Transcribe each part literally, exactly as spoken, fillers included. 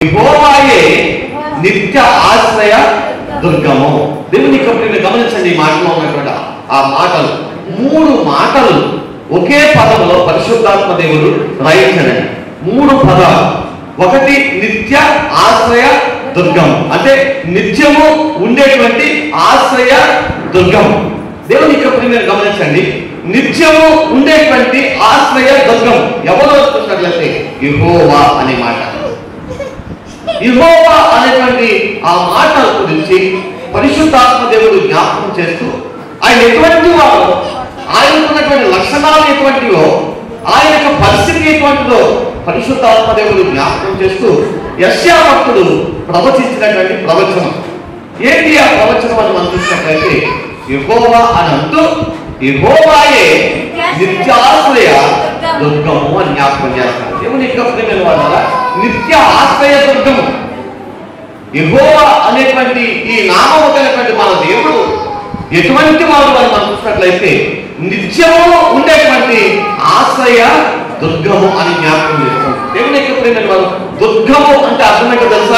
యెహోవాయే నిత్య ఆశ్రయ దుర్గము. దేవుని కృపను గమనించండి. ఈ మాటలో ఉన్నటువంటి ఆ మాటలు, మూడు మాటలు ఒకే పదంలో పరిశుద్ధాత్మ దేవుడు రాయించాడండి. మూడు పదాలు. ఒకటి నిత్య ఆశ్రయ దుర్గము, అంటే నిత్యము ఉండేటువంటి ఆశ్రయ దుర్గము. దేవుని కృపను గమనించండి. నిత్యము ఉండేటువంటి ఆశ్రయ దుర్గం ఎవరో చూసినట్లయితే యెహోవా అనే మాట. యెహోవా అనేటువంటి ఆ మాట గురించి పరిశుద్ధాత్మ దేవుడు జ్ఞాపకం చేస్తూ ఆయన ఎటువంటి వాడు, ఆయనకున్నటువంటి లక్షణాలు ఎటువంటివో, ఆయన యొక్క పరిస్థితి ఎటువంటిదో పరిశుద్ధాత్మ దేవుడు జ్ఞాపకం చేస్తూ యెషయా భక్తుడు ప్రవచించినటువంటి ప్రవచనం ఏంటి? ఆ ప్రవచనం అని మనం చూసినట్లయితే యెహోవా అని అంటూ యెహోవాయే నిత్యాశ్రయ దుర్గము అని జ్ఞాపకం చేస్తారు. దేవుని యొక్క ప్రియమైన వాళ్ళ నిత్య ఆశ్రయ దుర్గము యెహోవా అనేటువంటి ఈ నామము కలిగినటువంటి మన దేవుడు ఎటువంటి వాడు అని మనం చూసినట్లయితే నిత్యము ఉండేటువంటి ఆశ్రయ దుర్గము అని జ్ఞాపకం చేస్తాం. దేవుని యొక్క ప్రియమైన వాళ్ళు దుర్గము అంటే అర్థం ఏంటో తెలుసా?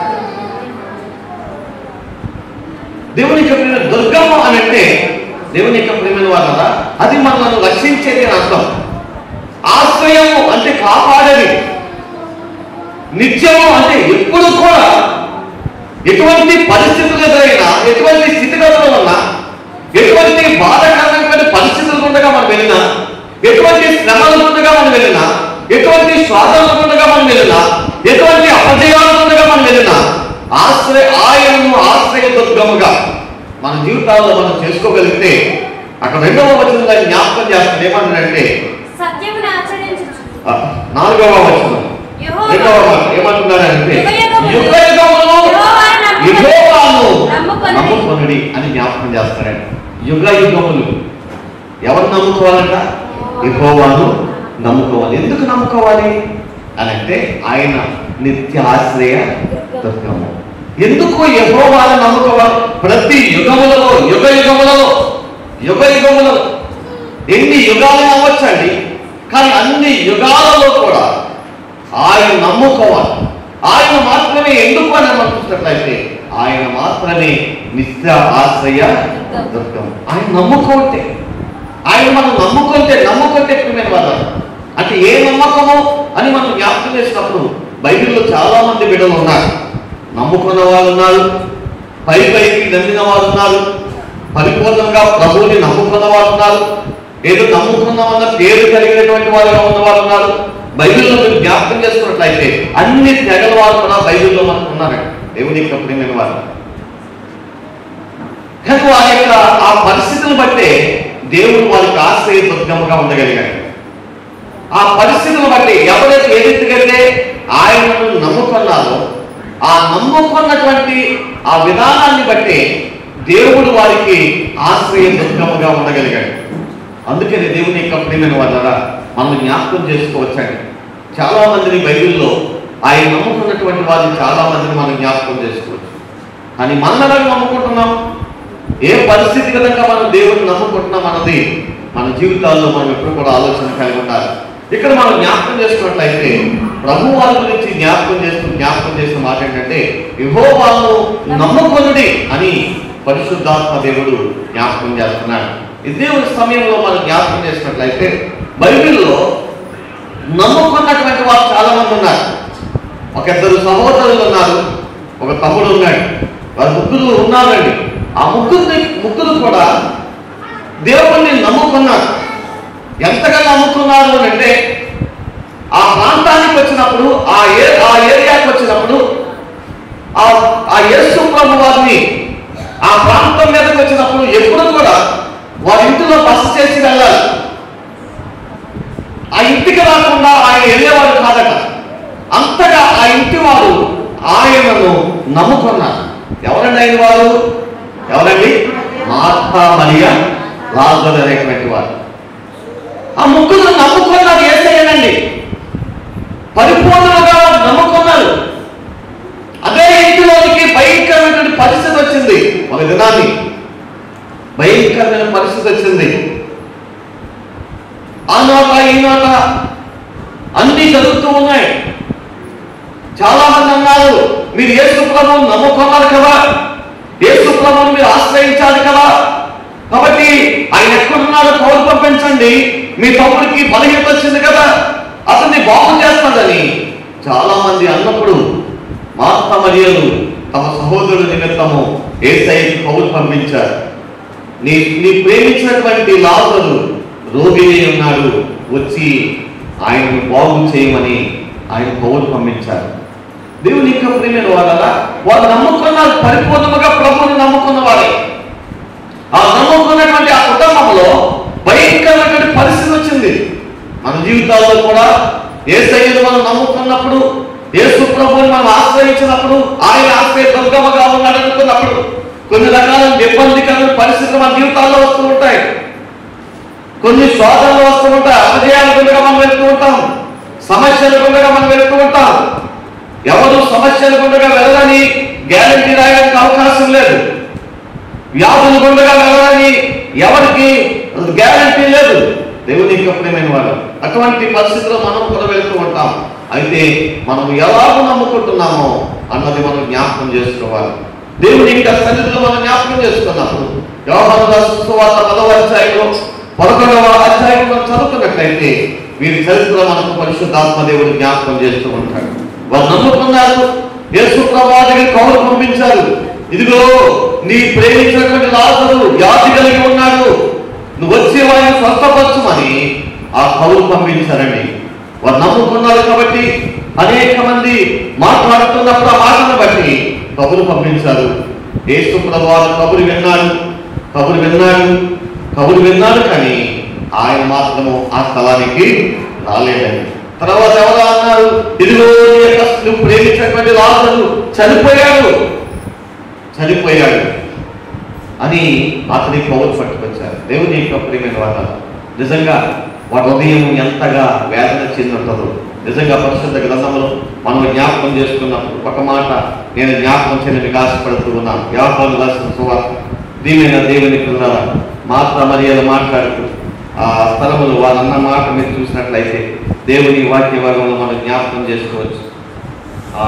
దేవుని యొక్క ప్రియమైన దుర్గము అని అంటే దేవుని యొక్క ప్రియమైన వాళ్ళ అది మనల్ని రక్షించేది అని అర్థం. ఆశ్రయము అంటే కాపాడేది. నిత్యము అంటే ఎప్పుడు కూడా ఎటువంటి పరిస్థితులు ఎదురైనా, ఎటువంటి స్థితిగతులు ఉన్నా, ఎటువంటి బాధకరమైనటువంటి పరిస్థితులు ఉండగా మనం వెళ్ళినా, ఎటువంటి శ్రమలు ఉండగా మనం వెళ్ళినా, ఎటువంటి స్వాదనలు ఉండగా మనం వెళ్ళినా, ఎటువంటి అపజయాలు ఉండగా మనం వెళ్ళినా ఆశ్రయ ఆయనను ఆశ్రయ దుర్గముగా మన జీవితాల్లో మనం చేసుకోగలిగితే అక్కడ రెండవ వచనంలో జ్ఞాపకం చేస్తాడు. ఏమంటాడంటే నాలుగవ వచనం రెండవ ఏమంటున్నాడంటే యుగ యుగములు యెహోవాను నమ్ముకొనుడి అని జ్ఞాపకం చేస్తాడండి. యుగ యుగములు ఎవరు నమ్ముకోవాలంట? యెహోవాను నమ్ముకోవాలి. ఎందుకు నమ్ముకోవాలి అని అంటే ఆయన నిత్య ఆశ్రయ దుర్గము. ఎందుకు యెహోవాను నమ్ముకోవాలి? ప్రతి యుగములలో యుగ యుగములలో యుగ యుగములలో ఎన్ని యుగాలు అవ్వచ్చండి, కానీ అన్ని యుగాలలో కూడా ఆయన నమ్ముకోవాలి. ఆయన మాత్రమే. ఎందుకు అని మనం చూసినట్లయితే ఆయన మాత్రమే నిత్య ఆశ్రయ దుర్గం. ఆయన నమ్ముకుంటే, ఆయన మనం నమ్ముకుంటే నమ్ముకుంటే ప్రియమైన వాళ్ళ అంటే ఏ నమ్మకము అని మనం జ్ఞాపకం చేసినప్పుడు బైబిల్లో చాలా మంది బిడ్డలు ఉన్నారు. నమ్ముకున్న వాళ్ళు ఉన్నారు, పై పైకి నమ్మిన వారు ఉన్నారు, పరిపూర్ణంగా ప్రభువుని నమ్ముకున్న వారు ఉన్నారు, ఏదో నమ్ముకున్నామన్న పేరు కలిగినటువంటి వారుగా ఉన్న వారు ఉన్నారు. బైబిల్లో మీరు జ్ఞాపకం చేసుకున్నట్లయితే అన్ని తెగల వారు కూడా బైబిల్లో మనకు ఉన్నారండి. దేవుని యొక్క ప్రియమైన వారు. కానీ వారి యొక్క ఆ పరిస్థితులను బట్టే దేవుడు వారికి ఆశ్రయ దుర్గముగా ఉండగలిగాడు. ఆ పరిస్థితులను బట్టి ఎవరైతే ఏ రీతికైతే ఆయనను నమ్ముకున్నారో ఆ నమ్ముకున్నటువంటి ఆ విధానాన్ని బట్టి దేవుడు వారికి ఆశ్రయ దుర్గముగా ఉండగలిగాడు. అందుకని దేవుని యొక్క ప్రియమైన వాళ్ళ మనం జ్ఞాపకం చేసుకోవచ్చండి. చాలా మందిని బైబిల్లో ఆయన నమ్ముకున్నటువంటి వారిని చాలా మందిని మనం జ్ఞాపకం చేసుకోవచ్చు. కానీ మనం ఎలా నమ్ముకుంటున్నాం? ఏ పరిస్థితి కనుక మనం దేవుడిని నమ్ముకుంటున్నాం అన్నది మన జీవితాల్లో మనం ఎప్పుడు కూడా ఆలోచన కలిగి ఉండాలి. ఇక్కడ మనం జ్ఞాపకం చేసుకున్నట్లయితే ప్రభు వారి గురించి జ్ఞాపకం చేస్తూ జ్ఞాపకం చేసిన మాట ఏంటంటే యెహోవాను నమ్ముకొనుడి అని పరిశుద్ధాత్మ దేవుడు జ్ఞాపకం చేస్తున్నాడు. ఇదే సమయంలో మనం జ్ఞాపకం చేసినట్లయితే బైబిల్లో నమ్ముకున్నటువంటి వారు చాలా మంది ఉన్నారు. ఒక ఇద్దరు సహోదరులు ఉన్నారు, ఒక తమ్ముడు ఉన్నాడు. వారు ముగ్గురు ఉన్నారండి. ఆ ముగ్గురిని ముగ్గురు కూడా దేవుణ్ణి నమ్ముకున్నారు. ఎంతగా నమ్ముకున్నారు అంటే ఆ ప్రాంతానికి వచ్చినప్పుడు, ఆ ఏ ఆ ఏరియాకి వచ్చినప్పుడు ఆ యేసు ప్రభు వారిని ఆ ప్రాంతం మీదకి వచ్చినప్పుడు ఎప్పుడు కూడా వారి ఇంటిలో బస చేసి వెళ్ళాలి. ఆ ఇంటికి రాకుండా ఆయన వెళ్ళేవారు కాదట. అంతగా ఆ ఇంటి వారు ఆయనను నమ్ముకున్నారు. ఎవరండి ఆయన వారు? ఎవరండి? మార్తా మరియా లాజరు అనేటువంటి వారు. ఆ ముగ్గురు నమ్ముకున్నారు యేసయ్యనండి. పరిపూర్ణంగా నమ్ముకున్నారు. అదే ఇంటిలోనికి భయంకరమైనటువంటి పరిస్థితి వచ్చింది. ఒక దినాన్ని భయంకరమైన పరిస్థితి వచ్చింది. ఆ నోట ఈ నోట అన్ని జరుగుతూ ఉన్నాయి. చాలా మంది అన్నారు, మీరు యేసు ప్రభువును నమ్ముకున్నారు కదా, యేసు ప్రభువును మీరు ఆశ్రయించాలి కదా, కాబట్టి ఆయన ఎక్కడున్నారో కౌలు పంపించండి, మీ తమ్ముడికి బలహీనత వచ్చింది కదా, అతన్ని బాగు చేస్తాడని చాలా మంది అన్నప్పుడు మార్త మరియలు తమ సహోదరుల నిమిత్తము యేసయ్యకి కౌలు పంపించారు. నీ నీ ప్రేమించినటువంటి లాజరు రోగిని ఉన్నాడు, వచ్చి ఆయనను బాగు చేయమని ఆయన కౌలు పంపించారు. దేవుని యొక్క ప్రియమైన వాళ్ళ వాళ్ళు నమ్ముకున్నారు, పరిపూర్ణముగా ప్రభువుని నమ్ముకున్న వారే. ఆ నమ్ముకున్నటువంటి ఆ కుటుంబంలో భయంకరమైనటువంటి పరిస్థితి వచ్చింది. మన జీవితాల్లో కూడా యేసయ్యను మనం నమ్ముకున్నప్పుడు, యేసు ప్రభువుని మనం ఆశ్రయించినప్పుడు, ఆయన ఆశ్రయ దుర్గమగా ఉన్నాడు అనుకున్నప్పుడు కొన్ని రకాల ఇబ్బందికరమైన పరిస్థితులు మన జీవితాల్లో వస్తూ ఉంటాయి. కొన్ని శోధనలు వస్తూ ఉంటాయి, అపజయాల గుండగా మనం వెళ్తూ ఉంటాం, సమస్యల గుండగా మనం వెళ్తూ ఉంటాం. ఎవరు సమస్యల గుండగా వెళ్ళని గ్యారంటీ రాయడానికి అవకాశం లేదు. వ్యాధుల గుండగా వెళ్ళని ఎవరికి గ్యారంటీ లేదు. దేవుని యొక్క ప్రియమైన వాడు అటువంటి పరిస్థితుల్లో మనం కూడా వెళ్తూ ఉంటాం. అయితే మనం ఎలాగ నమ్ముకుంటున్నామో అన్నది మనం జ్ఞాపకం చేసుకోవాలి. దేవుని యొక్క సన్నిధిలో మనం జ్ఞాపకం చేసుకున్నప్పుడు యోహాను రాసిన సువార్త పదవ అధ్యాయంలో పదకొండవ అధ్యాయం మనం చదువుతున్నట్లయితే వీరి చరిత్ర మనకు పరిశుద్ధాత్మ దేవుడు జ్ఞాపకం చేస్తూ ఉంటాడు. వాళ్ళు నమ్ముకున్నారు, యేసు ప్రభువు దగ్గరికి కౌలు పంపించారు. ఇదిగో నీ ప్రేమించినటువంటి లాజరు వ్యాధి కలిగి ఉన్నాడు, నువ్వు వచ్చే వారిని స్వస్థపరచమని ఆ కౌలు పంపించారండి. వారు నమ్ముకున్నారు కాబట్టి అనేక మంది మాట్లాడుతున్నప్పుడు ఆ మాటను బట్టి కబురు పంపించారు. యేసు ప్రభువు కబురు విన్నాడు, కబురు విన్నాడు, కబురు విన్నాడు కానీ ఆయన మాత్రము ఆ స్థలానికి రాలేదని. తర్వాత ఎవరు అన్నారు, ఇదిగో నువ్వు ప్రేమించినటువంటి లాజరు చనిపోయాడు చనిపోయాడు అని అతని కౌలు పట్టుకొచ్చారు. దేవుని యొక్క ప్రియమైన వాళ్ళ నిజంగా వాటి హృదయం ఎంతగా వేదన చెందుంటుందో నిజంగా పరిశుద్ధ గ్రంథంలో మనం జ్ఞాపకం చేసుకున్నప్పుడు ఒక మాట నేను జ్ఞాపకం చేయని వికాసపడుతూ ఉన్నాను. యోహాను రాసిన సువార్త దీవైన దేవుని పిల్లల మార్త మరియలు మాట్లాడుతూ ఆ స్థలములు వాళ్ళన్న మాట మీరు చూసినట్లయితే దేవుని వాక్య భాగంలో మనం జ్ఞాపకం చేసుకోవచ్చు. ఆ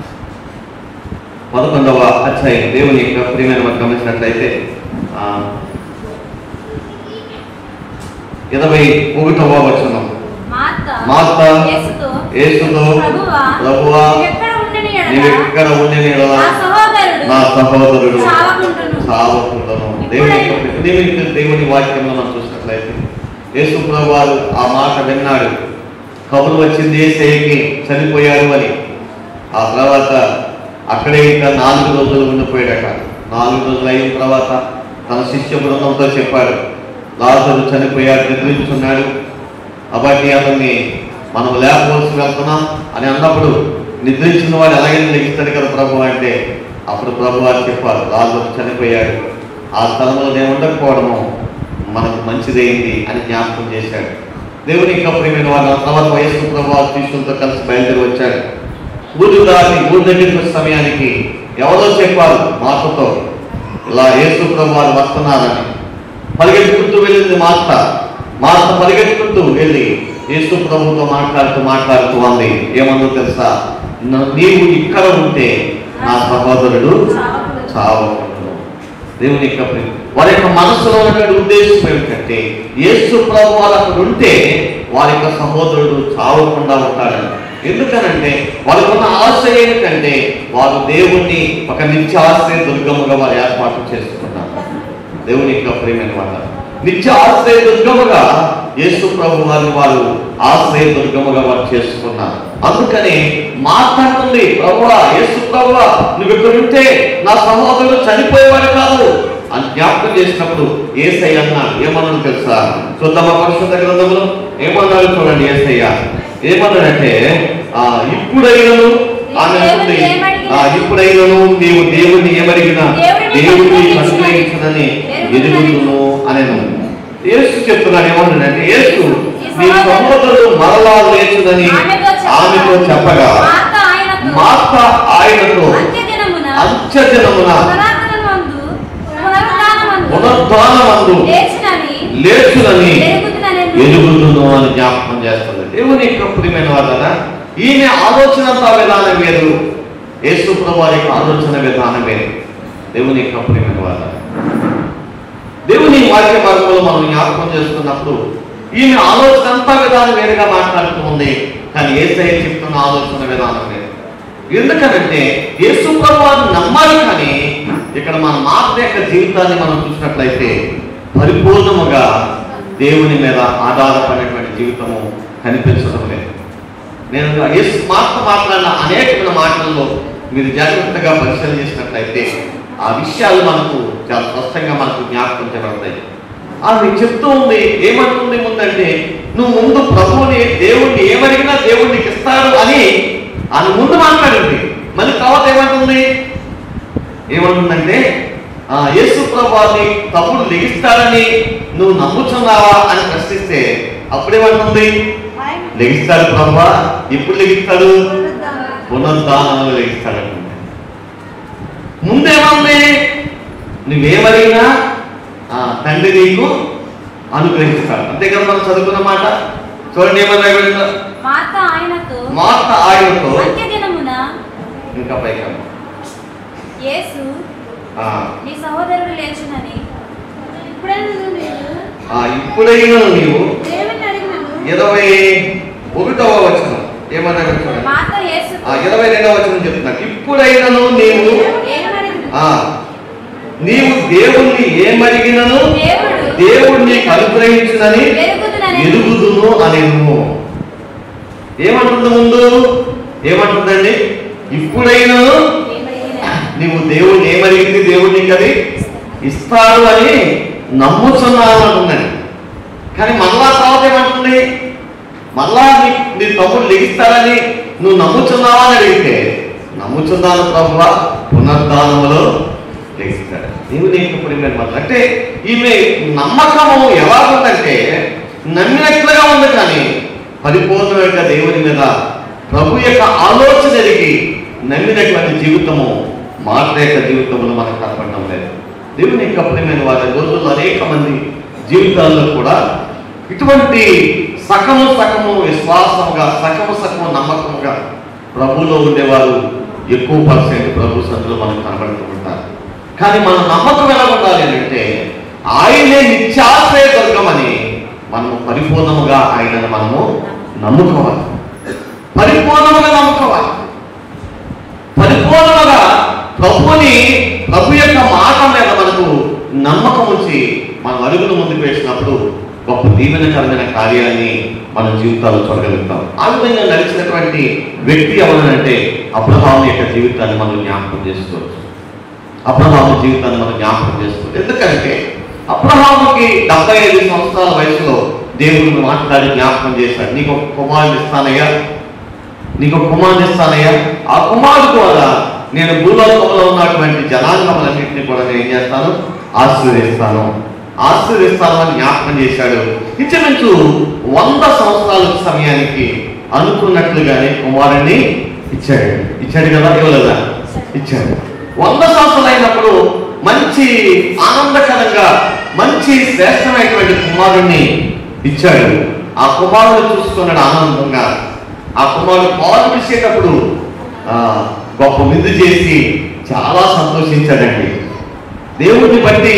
పదకొండవ అధ్యాయం దేవుని యొక్క ప్రియమైన మనం గమనించినట్లయితే ఆ ఇరవై ఒకటవ వచనం, మార్త యేసుతో ప్రభువా నీవెక్కడ ఉండిన యెడల నా సహోదరుడు చావకుండును. దేవుని దేవుని దేవుని వాక్యంలో మనం చూసినట్లయితే యేసు ప్రభువారు ఆ మాట విన్నాడు. కబురు వచ్చింది యేసయ్యకి చనిపోయాడు అని. ఆ తర్వాత అక్కడే ఇంకా నాలుగు రోజులు ఉండిపోయాడట. నాలుగు రోజులు అయిన తర్వాత తన శిష్య బృందంతో చెప్పాడు, లాజరు చనిపోయాడు, నిద్రించున్నాడు, కాబట్టి అతన్ని మనం లేకపోవలసి వెళ్తున్నాం అని అన్నప్పుడు నిద్రించిన వాడు ఎలాగైనా లెగిస్తాడు కదా ప్రభు అంటే అప్పుడు ప్రభు వారు చెప్పారు, లాజరు చనిపోయాడు, ఆ స్థలంలో నేను ఉండకపోవడము మనకు మంచిదైంది అని జ్ఞాపకం చేశాడు. దేవుని యొక్క ప్రియమైన వాళ్ళ తర్వాత వయస్సు ప్రభు శిష్యులతో కలిసి బయలుదేరి వచ్చాడు. ఊరు దాటి ఊరి దగ్గరికి వచ్చే సమయానికి ఎవరో చెప్పారు మాటతో, ఇలా యేసు ప్రభు వారు వస్తున్నారని. పరిగెత్తుకుంటూ వెళ్ళింది మార్త. మార్త పరిగెత్తుకుంటూ వెళ్ళి యేసు ప్రభుతో మాట్లాడుతూ మాట్లాడుతూ అంది, ఏమన్నా తెలుసా, నీవు ఇక్కడ ఉంటే నా సహోదరుడు చావకుండును. దేవుని యొక్క వారి యొక్క మనసులో ఉన్నటువంటి ఉద్దేశం ఏమిటంటే యేసు ప్రభు వారు అక్కడ ఉంటే వారి యొక్క సహోదరుడు చావకుండా ఉంటాడని. ఎందుకనంటే వాళ్ళకు ఉన్న ఆశ ఏమిటంటే వారు దేవుణ్ణి ఒక నిత్య ఆశ్రయ దుర్గముగా వారు ఏర్పాటు చేసుకున్నారు. దేవుని యొక్క ప్రియమైన వాళ్ళ నిత్య ఆశ్రయ దుర్గముగా యేసు ప్రభు వారిని వారు ఆశ్రయ దుర్గముగా వారు చేసుకున్నారు. అందుకని మాట్లాడుతుంది, ప్రభువా యేసు ప్రభువా నువ్వు ఇక్కడ ఉంటే నా సహోదరుడు చనిపోయేవాడు కాదు అని జ్ఞాపకం చేసినప్పుడు యేసయ్య అన్నాడు. ఏమన్నాడు తెలుసా, చూద్దామా పరిశుద్ధ గ్రంథంలో ఏమన్నాడు చూడండి. యేసయ్య ఏమన్నాడంటే ఆ ఇప్పుడైనను ఆమె ఇప్పుడైనను నీవు దేవుణ్ణి ఏమడిగినా దేవుడిని అనుగ్రహించనని ఎదుగుతును అనేను. యేసు చెప్తున్నాడు. ఏమన్నాడంటే యేసు నీ సహోదరుడు మరలా లేచుదని ఆమెతో చెప్పగా మార్త ఆయనతో అంత్యదినమున పునరుద్ధానమందు లేచునని ఎదుగుతును అని జ్ఞాపకం చేస్తుంది. దేవుని యొక్క ప్రియమైన వాళ్ళ ఈయన ఆలోచన విధానం వేరు, యేసు ప్రభువు వారి ఆలోచన విధానం వేరు. దేవుని యొక్క ప్రియమైన వారు, దేవుని వాక్య మార్గంలో మనం జ్ఞాపకం చేసుకున్నప్పుడు ఈయన ఆలోచన అంతా విధానం వేరుగా మాట్లాడుతూ ఉంది, కానీ యేసయ్య చెప్తున్న ఆలోచన విధానం వేరు. ఎందుకంటే యేసు ప్రభువు వారిని నమ్మాలి, కానీ ఇక్కడ మన మాత్ర యొక్క జీవితాన్ని మనం చూసినట్లయితే పరిపూర్ణముగా దేవుని మీద ఆధారపడినటువంటి జీవితము కనిపించడం లేదు. నేను యేసు మాట మాట్లాడిన అనేకమైన మాటల్లో మీరు జాగ్రత్తగా పరిశీలన చేసినట్లయితే ఆ విషయాలు మనకు చాలా స్పష్టంగా మనకు జ్ఞాపకం చేయబడతాయి. ఆమె చెప్తూ ఉంది, ఏమంటుంది ముందంటే, నువ్వు ముందు ప్రభువుని దేవుణ్ణి ఏమడిగినా దేవుడికి ఇస్తాడు అని ఆమె ముందు మాట్లాడింది. మళ్ళీ తర్వాత ఏమంటుంది ఏమంటుందంటే యేసు ప్రభువుని తప్పుడు లెగిస్తాడని నువ్వు నమ్ముచున్నావా అని ప్రశ్నిస్తే అప్పుడేమంటుంది, లెగిస్తాడు ప్రభువా. ఎప్పుడు లెగిస్తాడు? పునరుద్ధానంలో లెగిస్తాడు. ముందేమంది, నువ్వేమడిగినా తండ్రి నీకు అనుగ్రహిస్తాడు. అంతే కదా మనం చదువుకున్న మాట. చూడండి ఏమన్నా, మార్త ఆయనతో ఇంకా పైగా యేసు నీ సహోదరుడు లేచునని ఇప్పుడైనా నీవు ఇరవై ఒకటవ వచనం ఏమన్నా ఇరవై రెండవ వచనం చెప్తున్నాను. ఇప్పుడైనను నీవు నీవు దేవుణ్ణి ఏమడిగినను దేవుణ్ణి అనుగ్రహించునని ఎరుగుదును అనేను. ఏమంటుంది ముందు? ఏమంటుందండి? ఇప్పుడైనను నీవు దేవుణ్ణి ఏమడిగింది దేవుణ్ణి కది ఇస్తాడు అని నమ్ముచున్నాను అంటుందండి. కానీ మళ్ళా తర్వాత ఏమంటుంది? మళ్ళా నీ నీ తమ్ముడు లెగిస్తాడని నువ్వు నమ్ముచున్నావా అని అడిగితే, నమ్ముచున్నాను ప్రభువా, పునరుద్ధానములో లెగిస్తాడు. నీవు నీకు ఇప్పుడు మాట అంటే ఈమె నమ్మకము ఎలా ఉందంటే నమ్మినట్లుగా ఉంది, కానీ పరిపూర్ణంగా దేవుని మీద ప్రభు యొక్క ఆలోచన ఎరిగి నమ్మినటువంటి జీవితము మాట యొక్క జీవితంలో మనకు కనపడడం లేదు. దేవుని యొక్క ప్రియమైన వారి రోజుల్లో అనేక మంది జీవితాల్లో కూడా ఇటువంటి సకము సకము విశ్వాసముగా సకము సకము నమ్మకముగా ప్రభులో ఉండేవారు ఎక్కువ పర్సెంట్ ప్రభు సందులో మనకు కనబడుతూ ఉంటారు. కానీ మన నమ్మకం ఎలా ఉండాలి అంటే ఆయనే నిత్యాశ్రయ దుర్గం అని మనము పరిపూర్ణముగా ఆయనను మనము నమ్ముకోవాలి. పరిపూర్ణముగా నమ్ముకోవాలి. పరిపూర్ణముగా ప్రభుని ప్రభు యొక్క మాట మీద మనకు నమ్మకం ఉంచి మనం అడుగును ముందుకు వేసినప్పుడు గొప్ప దీవెనకరమైన కార్యాన్ని మన జీవితాల్లో చూడగలుగుతాం. ఆ విధంగా నడిచినటువంటి వ్యక్తి ఎవరంటే అబ్రహాము యొక్క జీవితాన్ని మనం జ్ఞాపకం చేసుకోవచ్చు. అబ్రహాము జీవితాన్ని మనం జ్ఞాపకం చేసుకోవచ్చు. ఎందుకంటే అబ్రహాముకి డెబ్బై ఐదు సంవత్సరాల వయసులో దేవుడిని మాట్లాడి జ్ఞాపకం చేశాడు. నీకు ఒక కుమారుని ఇస్తానయ్యా, నీకు ఒక కుమారుని ఇస్తానయ్యా, ఆ కుమారుడు ద్వారా నేను భూలోకంలో ఉన్నటువంటి జనాంగములన్నింటినీ కూడా నేను ఏం చేస్తాను, ఆశీర్వదిస్తాను ఆశీర్వదిస్తాను అని జ్ఞాపకం చేశాడు. ఇంచుమించు వంద సంవత్సరాల సమయానికి అనుకున్నట్లుగానే కుమారుణ్ణి ఇచ్చాడు. ఇచ్చాడు కదా, ఇవ్వలేదా? ఇచ్చాడు. వంద సంవత్సరాలు అయినప్పుడు మంచి ఆనందకరంగా మంచి శ్రేష్టమైనటువంటి కుమారుణ్ణి ఇచ్చాడు. ఆ కుమారుడు చూసుకున్నాడు ఆనందంగా. ఆ కుమారుడు పాలు పిలిచేటప్పుడు గొప్ప విందు చేసి చాలా సంతోషించాడండి. దేవుడిని బట్టి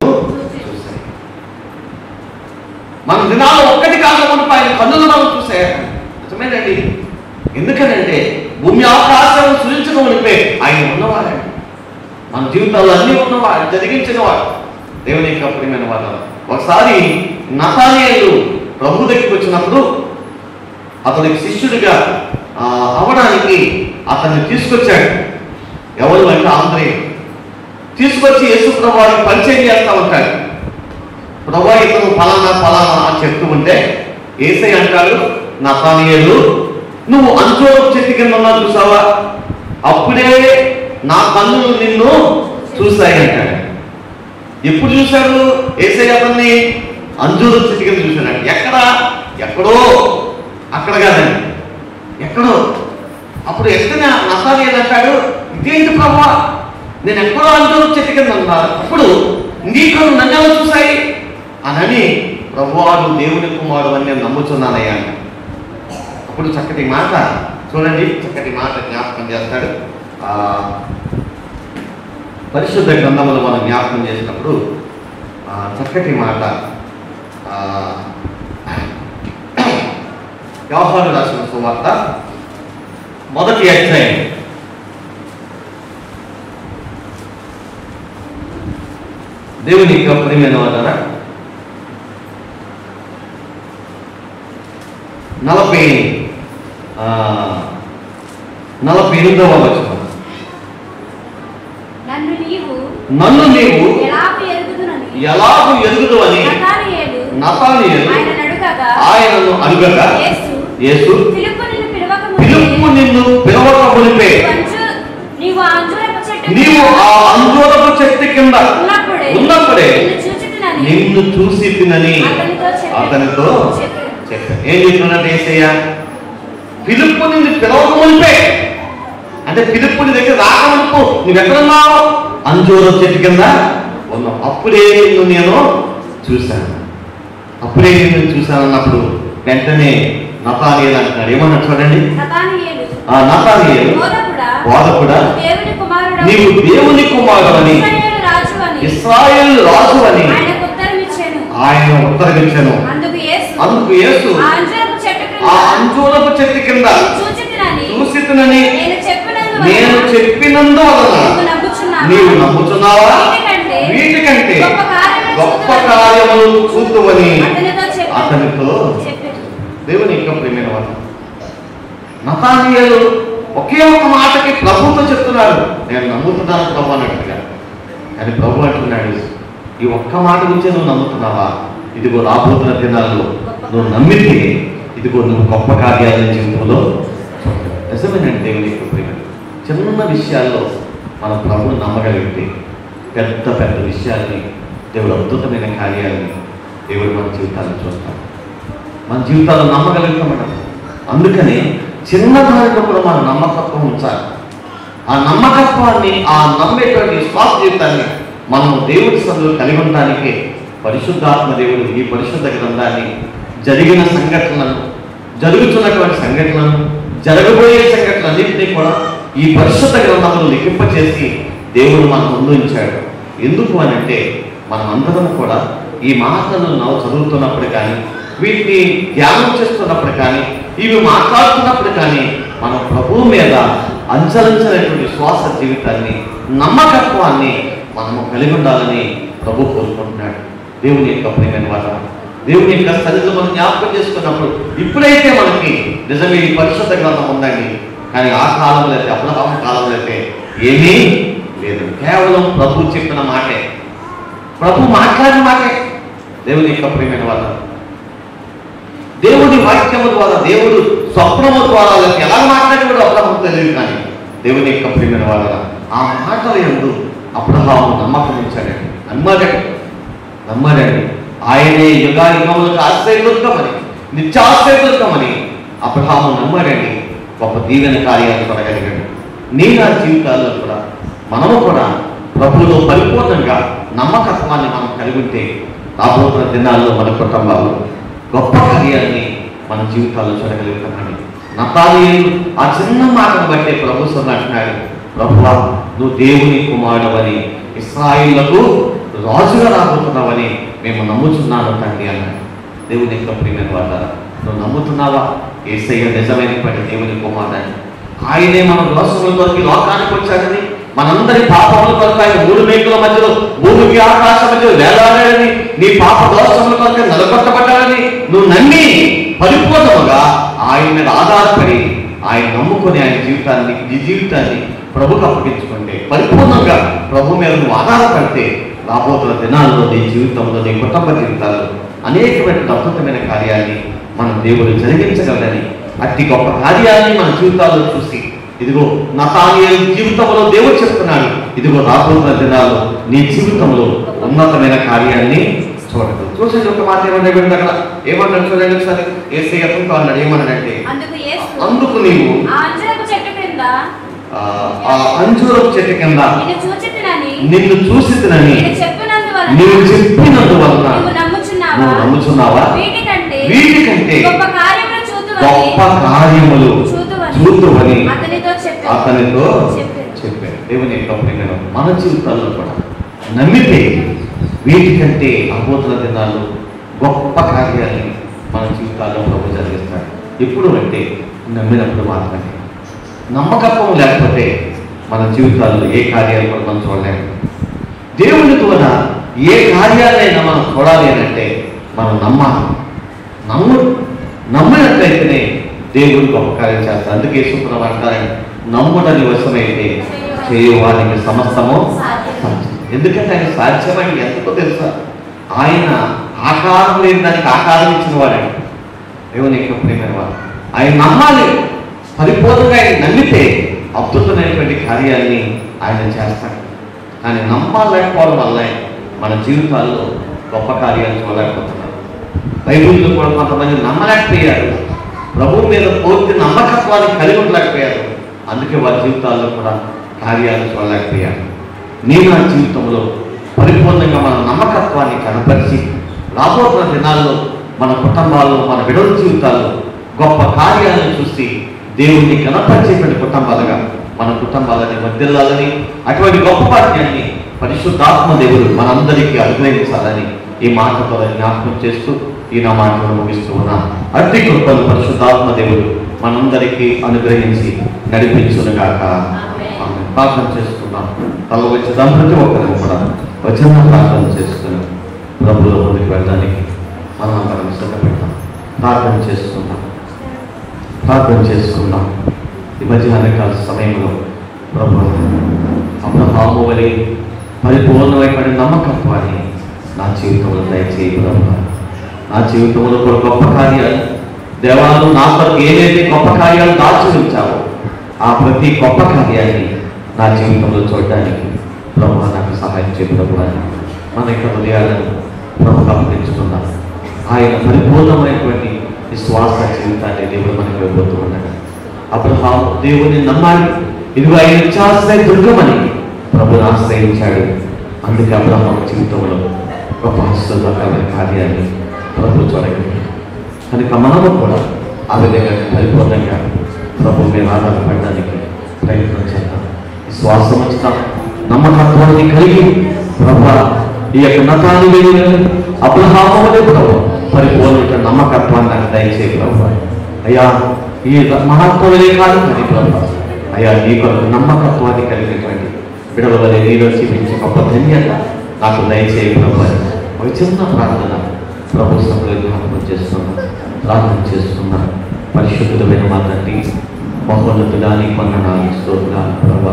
మన దినాలు ఒక్కటి కాకుండా ఆయన కన్నులు మనం చూసాడు. నిజమేనండి. ఎందుకనంటే భూమి ఆకాశం సృజించడం అనిపే ఆయన ఉన్నవాడండి. మన జీవితాల్లో అన్నీ ఉన్నవాడు, జరిగించిన వాడు. దేవుని యొక్క ప్రియమైన వాడు. ఒకసారి నతానియేలు ప్రభు దగ్గరికి వచ్చినప్పుడు అతనికి శిష్యుడిగా అవడానికి అతన్ని తీసుకొచ్చాడు. ఎవరు అంటే ఆంధ్రయ్య తీసుకొచ్చి యేసు ప్రభువారికి పరిచయం చేస్తా ఉంటాడు. ప్రభు ఇతను ఫలానా ఫలానా అని చెప్తూ ఉంటే యేసయ్య అంటాడు, నతానియేలు నువ్వు అంజూరపు చెట్టు కింద ఉన్నావు చూసావా, అప్పుడే నా కన్నులు నిన్ను చూశాయి అంటాడు. ఎప్పుడు చూశాడు యేసయ్య అతన్ని? అంజూరపు చెట్టు కింద చూశాడు. ఎక్కడ? ఎక్కడో, అక్కడ కాదండి, ఎక్కడో. అప్పుడు ఎక్కడ నతానియేలు అంటాడు, ఇదేంటి ప్రభువా, నేను ఎక్కడో అంజూరపు చెట్టు కింద ఉన్నాను, అప్పుడు నీకు నన్ను ఎలా చూశాయి అని ప్రభువాడు దేవుని కుమారుడు అని నేను నమ్ముచున్నానయ్యా. అప్పుడు చక్కటి మాట చూడండి, చక్కటి మాట జ్ఞాపకం చేస్తాడు. పరిశుద్ధ గ్రంథములు మనం జ్ఞాపకం చేసినప్పుడు చక్కటి మాట యోహాను రాసిన సువార్త మొదటి అధ్యాయం దేవుని యొక్క ప్రియమైన వారా నలభై నలభై ఎనిమిదవ వచనం. నన్ను నీవు నన్ను నీవు ఎలాగూ ఎరుగుదు అని నతానీయేలు ఆయనను అడుగగా యేసు ఫిలిప్పు నిన్ను పిలవక మునిపే నీవు ఆ అంజూరపు చెట్టు కింద ఉన్నప్పుడే నిన్ను చూసి తినని అతనితో చెప్పాను. ఏం చెప్తున్నట్టు యేసయ్య? ఫిలిప్పు నిన్ను పిలవక మునిపే అంటే ఫిలిప్పు నీ దగ్గర రాకమునుపు నువ్వు ఎక్కడున్నావు? అంజూరపు చెట్టు కింద ఉన్నావు. అప్పుడే నిన్ను నేను చూశాను, అప్పుడే నిన్ను చూశాను అన్నప్పుడు వెంటనే నతానీయేలు అంటున్నాడు. ఏమన్నా చూడండి, నతానీయేలు బోధకుడా నీవు దేవుని కుమారుడని ఇశ్రాయేలు రాజు అని ఆయన ఉత్తరమిచ్చాను. అందుకు యేసు ఆ అంజూరపు చెట్టు కింద చూసితినని నేను చెప్పినందువలన నీవు నమ్ముచున్నావా? వీటికంటే గొప్ప కార్యములు చూద్దువని అతనితో. దేవుని యొక్క ప్రియమైన వారు, నతానీయేలు ఒకే ఒక్క మాటకి ప్రభుతో చెప్తున్నాడు, నేను నమ్ముతున్నాను ప్రభు అన్నట్టుగా. కానీ ప్రభు అంటున్నాడు, ఈ ఒక్క మాట గురించి నువ్వు నమ్ముతున్నావా? ఇదిగో రాబోతున్న దినాల్లో నువ్వు నమ్మితే ఇదిగో నువ్వు గొప్ప కార్యాలను జీవితంలో నిజమేనండి. దేవుని యొక్క ప్రేమ చిన్న విషయాల్లో మన ప్రభువును నమ్మగలిగితే పెద్ద పెద్ద విషయాల్ని, దేవుడు అద్భుతమైన కార్యాలని దేవుడు మన జీవితాలను చూస్తాడు, మన జీవితాల్లో నమ్మగలుగుతామట. అందుకనే చిన్న దానిలో కూడా మన నమ్మకత్వం ఉంచాలి. ఆ నమ్మకత్వాన్ని, ఆ నమ్మేటువంటి విశ్వాస జీవితాన్ని మనము దేవుడి సన్నిధిలో కలిగి ఉండడానికి పరిశుద్ధాత్మ దేవుడు ఈ పరిశుద్ధ గ్రంథాన్ని జరిగిన సంఘటనలను, జరుగుతున్నటువంటి సంఘటనలను, జరగబోయే సంఘటనలన్నింటినీ కూడా ఈ పరిశుద్ధ గ్రంథంలో లిఖింపచేసి దేవుడు మన ముందు ఉంచాడు. ఎందుకు అని అంటే మనం అందరం కూడా ఈ మాటలను చదువుతున్నప్పుడు కానీ, వీటిని ధ్యానం చేస్తున్నప్పుడు కానీ, ఇవి మాట్లాడుతున్నప్పుడు కానీ మన ప్రభువు మీద అంచలంచలేటువంటి విశ్వాస జీవితాన్ని, నమ్మకత్వాన్ని మనము కలిగి ఉండాలని ప్రభు కోరుకుంటున్నాడు. దేవుని యొక్క ప్రియమైన వారు, దేవుని యొక్క సన్నిధిలో మనం జ్ఞాపకం చేసుకున్నప్పుడు ఇప్పుడైతే మనకి నిజమే ఈ పరిశుద్ధ గ్రంథం ఉందండి, కానీ ఆ కాలంలో అయితే, అబ్రహాం కాలంలో అయితే ఏమీ లేదు. కేవలం ప్రభు చెప్పిన మాటే, ప్రభు మాట్లాడిన మాటే. దేవుని యొక్క ప్రియమైన వారు, దేవుడి వాక్యము ద్వారా, దేవుడు స్వప్నము ద్వారా ఎలా మాట్లాడేవాడు అబ్రహాము తెలియదు. కానీ దేవుని యొక్క ప్రియమైన వాళ్ళ ఆ మాటల యందు అబ్రహాము నమ్మకం ఉంచాడండి, నమ్మాడండి నమ్మాడండి ఆయనే యుగాయుగములకు ఆశ్రయదుర్గమని, నిత్యాశ్రయదుర్గమని అబ్రహాము నమ్మాడండి. గొప్ప దీవెన కార్యాలు కొనగలిగాడు. నీ నా జీవితాల్లో కూడా మనము కూడా ప్రభువులో పరిపూర్ణంగా నమ్మకత్వాన్ని మనం కలిగి ఉంటే రాబోతున్న దినాల్లో మన కుటుంబాల్లో గొప్ప కార్యాన్ని మన జీవితాల్లో చూడగలుగుతామని. నతానీయేలు ఆ చిన్న మాటను బట్టే ప్రభు అంటున్నాడు, ప్రభువా నువ్వు దేవుని కుమారుడవని, ఇశ్రాయేలులకు రాజుగా రాబోతున్నావని మేము నమ్ముతున్నాను తండ్రి అన్నాడు. దేవుని యొక్క ప్రియమైన వారు, నువ్వు నమ్ముతున్నావా? యేసయ్య నిజమైనటువంటి దేవుని కుమారుడని, ఆయనే మన దోషముల కొరకు లోకానికి వచ్చాడని, మనందరి పాపముల కొరకు ఆయన మూడు మేకుల మధ్యలో భూమికి ఆకాశం మధ్యలో వేలాడాడని, నీ పాప దోషముల కొరకు నిలబెట్టబడ్డాడని నువ్వు నమ్మి పరిపూర్ణముగా ఆయన మీద ఆధారపడి ఆయన నమ్ముకొని ఆయన జీవితాన్ని, నీ జీవితాన్ని ప్రభుకు అప్పగించుకుంటే, పరిపూర్ణంగా ప్రభు మీద నువ్వు ఆధారపడితే రాబోతున్న దినాల్లో నీ జీవితంలో, నీ కుటుంబ జీవితాల్లో అనేకమైన అద్భుతమైన కార్యాన్ని మన దేవుడు జరిగించగలరని, అతి గొప్ప కార్యాన్ని మన జీవితాల్లో చూసి ఇదిగో నతానీయేలు జీవితంలో దేవుడు చెప్తున్నాడు, ఇదిగో రాబోతున్న దినాల్లో నీ జీవితంలో ఉన్నతమైన కార్యాన్ని చూడదు. చూసేది ఒక మాట ఏమన్నా అక్కడ ఏమన్నాడు చూడండి ఒకసారి. యేసయ్య అన్నాడు, ఏమన్నాడంటే అందుకు నీవు ఆ అంజూరపు చెట్టు కింద నిన్ను చూసి తినని నీవు చెప్పినందువలన నువ్వు నమ్ముచున్నావా? వీటికంటే గొప్ప కార్యములు చూద్దు అని అతనితో చెప్పాను అతనితో చెప్పాను. చెప్పారు. దేవుని యొక్క ప్రేమను మన జీవితాల్లో కూడా నమ్మితే వీటికంటే అబోధన దినాలు గొప్ప కార్యాలని మన జీవితాల్లో ప్రభు జరిగిస్తాడు. ఎప్పుడు అంటే నమ్మినప్పుడు మాత్రమే. నమ్మకత్వం లేకపోతే మన జీవితాల్లో ఏ కార్యాలు కూడా మనం చూడలేము. దేవుని ద్వారా ఏ కార్యాలైనా మనం చూడాలి అని అంటే మనం నమ్మాలి. నమ్ము నమ్మినట్లయితేనే దేవుడు గొప్ప కార్యం చేస్తాడు. అందుకే సూత్రం అంటారని నమ్ముడని వశమైతే చేయవానికి సమస్తము సాధ్యం. ఎందుకంటే ఆయన సాధ్యమని ఎంతకో తెలుసా? ఆయన ఆకారం లేని దానికి ఆకారం ఇచ్చిన వాడండి. దేవుని యొక్క ప్రేమైన వాడు. ఆయన నమ్మాలి. పరిపూర్ణంగా ఆయన నమ్మితే అద్భుతమైనటువంటి కార్యాన్ని ఆయన చేస్తాడు. కానీ నమ్మాలేకపోవడం వల్ల మన జీవితాల్లో గొప్ప కార్యాలు చూడలేకపోతున్నారు. బైబిల్లో కూడా కొంతమంది నమ్మలేకపోయారు. ప్రభువు మీద పూర్తి నమ్మకత్వాన్ని కలిగి ఉండలేకపోయారు. అందుకే వారి జీవితాల్లో కూడా కార్యాలు చూడలేకపోయారు. నేను నా జీవితంలో పరిపూర్ణంగా మన నమ్మకత్వాన్ని కనపరిచి రాబోతున్న దినాల్లో మన కుటుంబాల్లో మన బిడ్డల జీవితాల్లో గొప్ప కార్యాలను చూసి దేవుడిని కనపరిచేటువంటి కుటుంబాలుగా మన కుటుంబాలని వర్ధిల్లాలని అటువంటి గొప్ప భాగ్యాన్ని పరిశుద్ధాత్మ దేవుడు మనందరికీ అనుగ్రహించాలని ఈ మాటతో జ్ఞాపకం చేస్తూ ఈ నా మాటను ముగిస్తూ ఉన్నా. అట్టి కృపను పరిశుద్ధాత్మ దేవుడు మనందరికీ అనుగ్రహించి నడిపించునుగాక. ప్రార్థన చేసుకున్నాం. తల వచ్చేదాం ప్రతి ఒక్కరు కూడా వచ్చిన ప్రార్థన చేసుకుని ప్రభువుల ముందుకు వెళ్ళడానికి మనం అందరం సిద్ధపెడతాం. ప్రార్థన చేసుకుందాం. ప్రార్థన చేసుకుందాం. ఈ మధ్యాహ్నకాల సమయంలో ప్రభు అబ్రహాము వలె పరిపూర్ణమైనటువంటి నమ్మకత్వాన్ని నా జీవితంలో దయచేయి ప్రభు. నా జీవితంలో కూడా గొప్ప కార్యాలు దేవాలు నా కొరకు ఏదైతే గొప్ప కార్యాలు దాచి ఉంచావో ఆ ప్రతి గొప్ప కార్యాన్ని నా జీవితంలో చూడడానికి ప్రభు నాకు సహాయం చేయ ప్రభు అని మన యొక్క హృదయాలను ప్రభు గమనించుకుందాం. ఆయన పరిపూర్ణమైనటువంటి విశ్వాస జీవితాన్ని దేవుడు మనకు ఇవ్వబోతూ ఉన్నాడు. అబ్రహాము దేవుని నమ్మాలి. ఇదిగో ఆయన విశ్వాసమే దుర్గమని ప్రభుని ఆశ్రయించాడు. అందుకే అబ్రహాము జీవితంలో గొప్ప ఆశీర్వాదకరమైన కార్యాన్ని ప్రభు చూడగలిగాడు. కనుక మనము కూడా ఆ విధంగా పరిపూర్ణంగా ప్రభు మీద ఆధారపడడానికి ప్రయత్నం చేద్దాం. విశ్వాసం వచ్చిన నమ్మకత్వాన్ని కలిగి ప్రభు ఈ యొక్క నతాన్ని వెళ్ళి అబ్రహాము వలె ప్రభు పరిపూర్ణ నమ్మకత్వాన్ని నాకు దయచేయి ప్రభు. అయ్యా ఈ మహత్వమే కాదు కానీ ప్రభు అయ్యా నీ కొరకు నమ్మకత్వాన్ని కలిగినటువంటి బిడ్డల వలె నీలో జీవించే గొప్ప ధన్యత నాకు దయచేయి ప్రభు. ఒక చిన్న ప్రార్థన ప్రభు సభలో జ్ఞాపకం చేస్తున్నాం. ప్రార్థన చేస్తున్నాం. పరిశుద్ధమైన మా తండ్రి మహోన్నతుడానికి వందనాలు స్తోత్రాలు ప్రభు.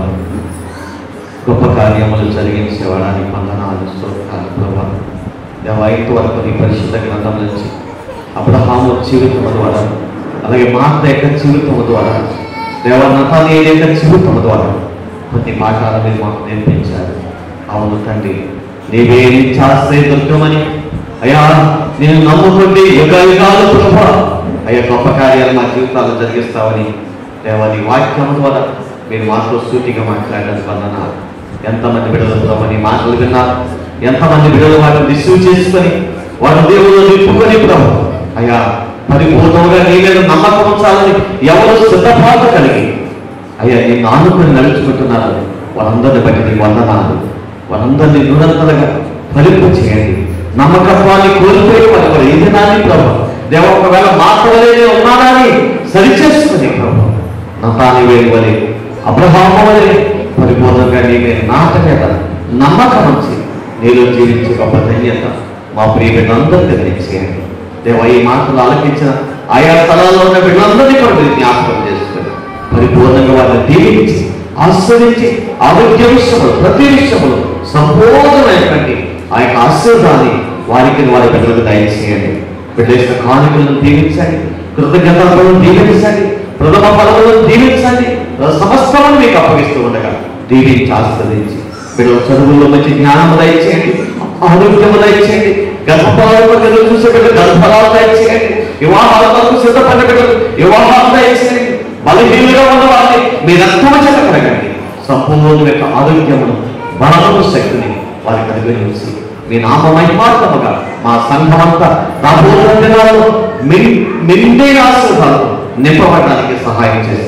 గొప్ప కార్యములు జరిగించేవాడానికి వందనాలు స్తోత్రాలు ప్రభు. దేవాయితు వరకు నీ పరిశుద్ధ గ్రంథం నుంచి అబ్రహాము జీవితము ద్వారా అలాగే మార్త యొక్క జీవితము ద్వారా దేవా నతానియేలు యొక్క జీవితము ద్వారా కొన్ని పాఠాలు మీరు మాకు నేర్పించారు. అవును తండ్రి, నీవే నిత్యాశ్రయ దుర్గమని అయ్యా నేను నమ్ముకుంటే యుగ యుగాలు ప్రభు అయ్యా గొప్ప కార్యాలు మా జీవితాల్లో జరిగిస్తావని దేవా నీ వాక్యం ద్వారా మీరు మాతో సూటిగా మాట్లాడడానికి వందనాలు. ఎంతమంది బిడ్డలు ప్రభు నీ మాటలు విన్నారు. ఎంతమంది బిడ్డలు వాటిని రిసీవ్ చేసుకొని వాటి దేవుళ్ళు నింపుకొని ప్రభు అయ్యా పరిపూర్ణంగా నీ మీద నమ్మకం ఉంచాలని ఎవరు సిద్ధపాటు కలిగి అయ్యా నేను ఆనుకొని నడుచుకుంటున్నారు. వాళ్ళందరిని బట్టి నీ వందనాలు. వాళ్ళందరినీ నిరంతరంగా ఫలింపు చేయండి. నమ్మకత్వాన్ని కోల్పోయి వాళ్ళు ఏది నాని ప్రభు దేవ ఒకవేళ మాత్రమే ఉన్నానని సరిచేసుకుని ప్రభు నతానియేలు వలె అబ్రహాము వలె పరిపూర్ణంగా నీ మీద నాటకత నమ్మకం వచ్చి నీలో జీవించే గొప్ప ధన్యత మా ప్రియ బిడ్డలందరికీ దయచేయండి. దేవ ఈ మాటలు ఆలకించిన ఆయా స్థలాల్లో ఉన్న బిడ్డలందరినీ కూడా మీరు జ్ఞాపకం చేసుకుని పరిపూర్ణంగా వారిని దీవించి ఆస్వాదించి ఆరోగ్య విషయంలో ప్రతి విషయంలో సంపూర్ణమైనటువంటి ఆ యొక్క ఆశీర్వాదాన్ని వారికి వారి బిడ్డలకు దయచేయండి. బిడ్డేసిన కానుకలను దీవించండి. కృతజ్ఞతలను దీవించండి. ప్రథమ ఫలములను దీవించండి. సమస్తలను మీకు అప్పగిస్తూ ఉండగా దీవించి ఆస్వాదించి బిడ్డల చదువుల్లో మంచి జ్ఞానము దయచేయండి. ఆరోగ్యము దయచేయండి. గర్భఫలాలను బిడ్డలు చూసే బిడ్డలు గర్భఫలాలు దయచేయండి. వివాహాల వరకు సిద్ధపడ్డ బిడ్డలు వివాహాలు దయచేయండి. బలహీనులుగా ఉన్న వారిని మీ రక్తము చేత కలగండి. సంపూర్ణ యొక్క ఆరోగ్యమును బలము శక్తిని వారికి అనుగ్రహించి మీ నామ మహిమాత్మగా మా సంఘమంతా రాబోతున్న దినాల్లో మెండైన ఆశీర్వాదాలు నింపబడడానికి సహాయం చేసి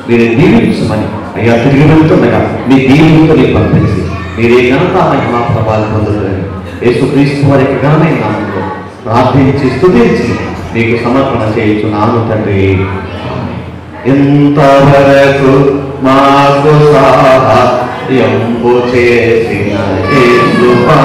మీరు దీవించమని అయ్యా తిరిగి వెళ్తుండగా మీ దీవులతో నీకు పంపించి మీరే ఘనత మహిమా ప్రభావం పొందుతారని యేసుక్రీస్తు వారి యొక్క ఘనమైన నామంలో ప్రార్థించి స్తుతించి మీకు సమర్పణ చేయించున్నాను తండ్రి. ఇంతవరకు మాకు సహాయంబు చేసిన యేసువా,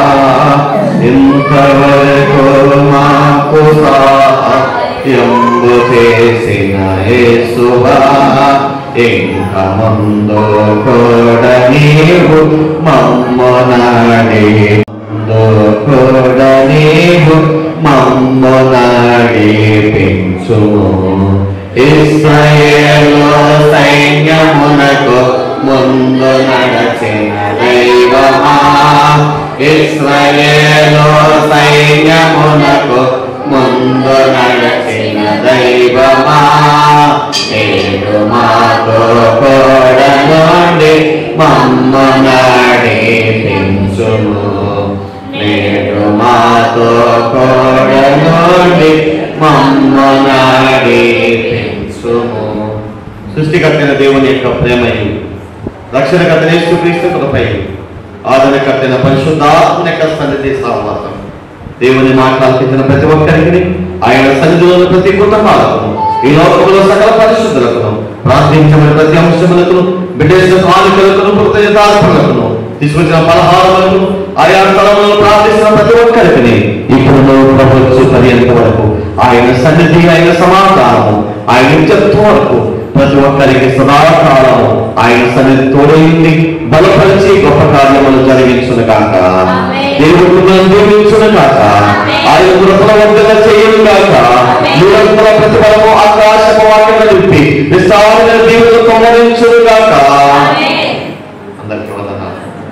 ఇంతవరకు మాకు సహాయంబు చేసిన యేసువా, ఇంక ముందు కూడా నీవు మమ్మునాడి ముందు కూడా నీవు మమ్మునాడి పెంచుము. ఇశ్రాయేలు సైన్యమునకు ముందు నడచిన దైవమా, ఇశ్రాయేలు సైన్యమునకు ముందు నడచిన దైవమా, నేడు మాతో కూడా నుండి మమ్ము నడిపించుము. నేడు మాతో కూడా నుండి మమ్ము నడిపించుము. సృష్టికర్తైన దేవుని యొక్క ప్రేమయు, రక్షణకర్త యేసుక్రీస్తు కృపయు, ఆదరణకర్తైన పరిశుద్ధాత్మ యొక్క సన్నిధి సహవాసం దేవుని మాట్లాడుతున్న ప్రతి ఒక్కరికి ఆయన సన్నిధిలోని ప్రతి కుటుంబాలకు ఈ లోకంలో సకల పరిశుద్ధులకు ప్రార్థించబడిన ప్రతి అంశములకు బిడ్డేసిన కానుకలకు కృతజ్ఞతార్పణలకు తీసుకొచ్చిన పలహారములకు ఆయా స్థలంలో ప్రార్థిస్తున్న ప్రతి ఒక్కరికి ఇప్పుడు ప్రభుత్వ పర్యంత వరకు ఆయన సన్నిధి ఆయన సమాధానము ఆయన నిత్యత్వం వరకు ప్రతి ఒక్కరికి సదాకాలము ఆయన సన్నిధి తోడైంది బలపరిచి గొప్ప కార్యములు జరిగించును కాక. దేవుడు దీవించును కాక. ఆయన కృపల వందన చేయను కాక. నిరంతర ప్రతిఫలము ఆకాశము వాక్యము నింపి విస్తారమైన దీవులు కొమ్మరించును కాక. అందరికీ వందనాలు.